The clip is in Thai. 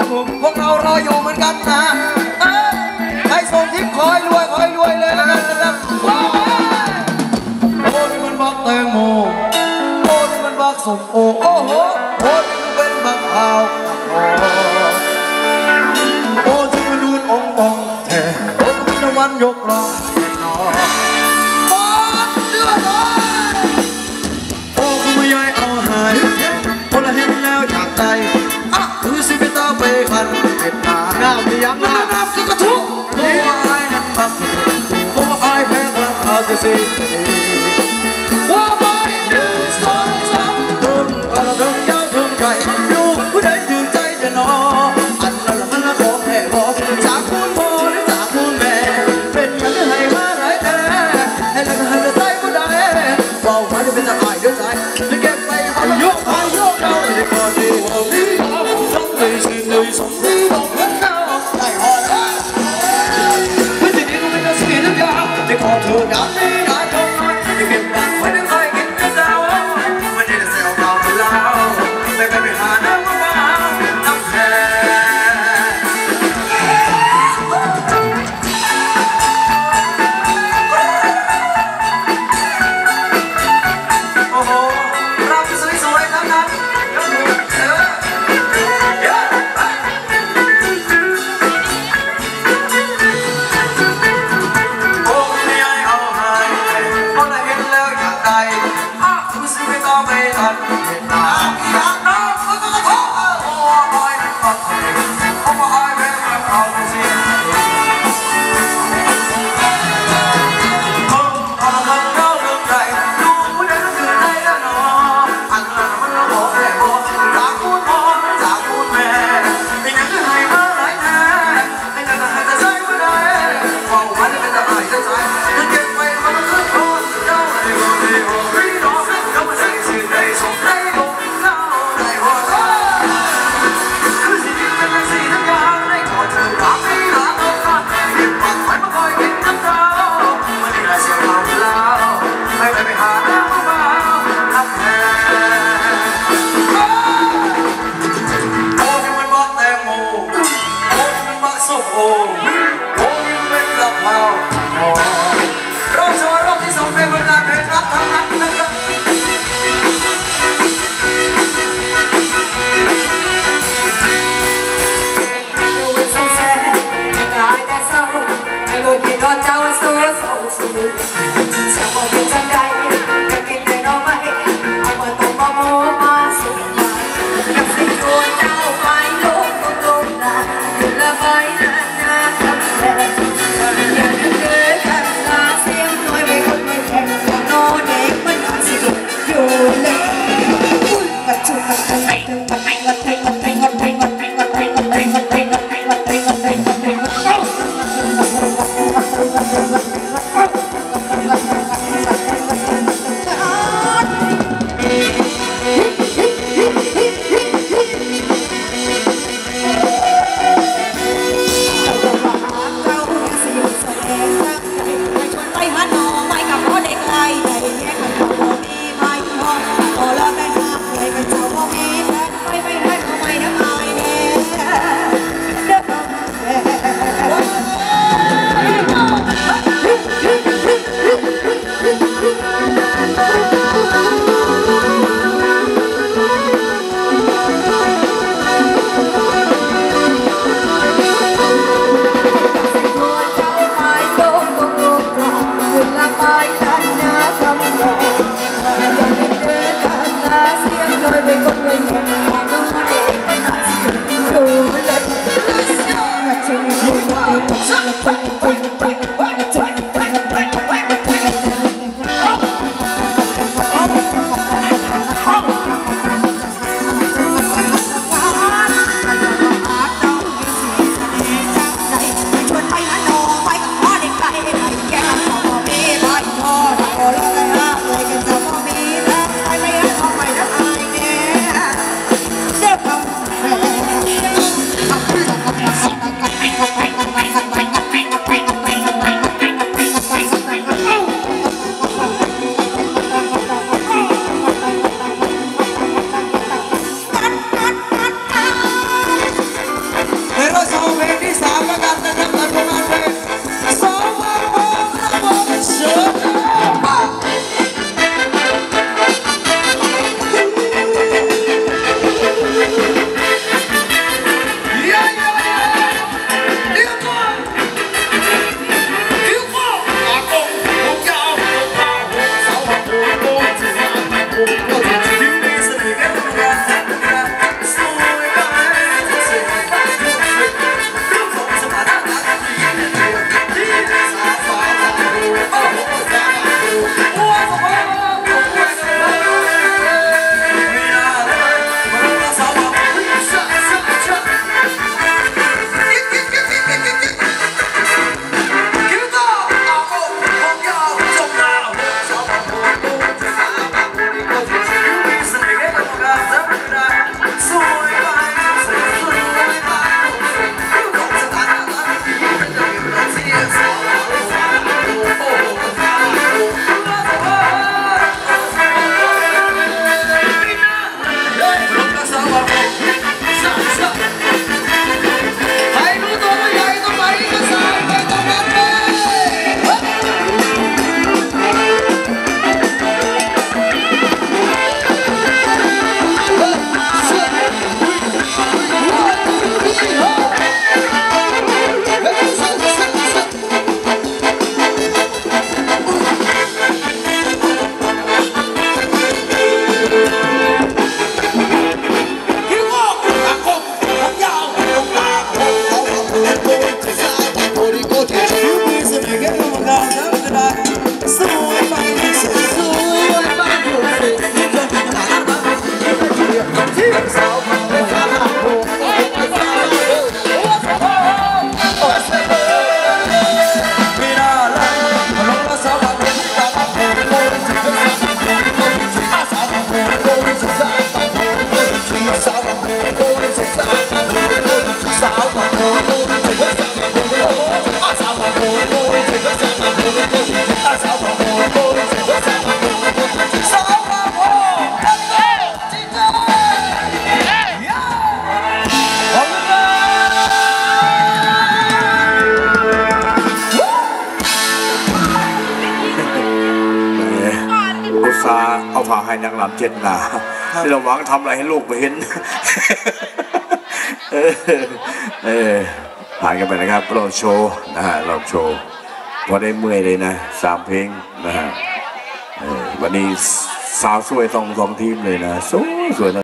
พวกเรารออยู่เหมือนกันนะให้ส่งทิพย์คอยรวยเลยแล้วกันนะครับโอ้นี่มันบักแตงโมโอ้นี่มันบักส้มโอโอ้โหโอ้นี่มันเป็นบักพร้าวโอ้ที่มันดูดองค์องแท้โอ้ที่มันวันยกรองโอ้เดือดร้อนโอ้คุณไม่ยายเอาหายคนละเห็นแล้วอยากใจคือสิไปตาไปกันเห็ดหน้าหน้าไม่ยั้งหน้าคือกระทุ้ตัวไอ้นั่นบักตัวไอ้แพ้กลางอาเซียว่าไม่ยืนสองสามถึงกระถึงยาวถึงใจลูกผู้ใดถึงใจจะนออันนั้นมันละของแท้รอจากคุณพ่อหรือจากคุณแม่เป็นกันให้มาหลายแต่ให้ละกันให้ใจผู้ใดบอกว่าจะเป็นจะอายด้วยใจจะเก็บไปเอาโยกเราได้ก่อนดีว่าดีต้องเลยสิ่งเลยสมดีต้องเล่นเอาได้หอดเพื่อนที่นี่ก็ไม่ต้องเสียน้ำยาจะขอเธอดับได้ได้ตรงนั้นจะเก็บไว้ในใจกินกระเจ้าไม่ได้เสียเราไปแล้วแต่ก็ไปหาน้ำมาน้ำแข็งโอ้โหรำสวยๆทั้งนั้นนางรำเจ็ดหนาที่เราหวังทำอะไรให้ลูกไปเห็นผ่านกันไปนะครับเราโชว์นะฮะเราโชว์พอได้เมื่อยเลยนะ3 เพลงนะฮะวันนี้สาวสวยสองทีมเลยนะสวยนะ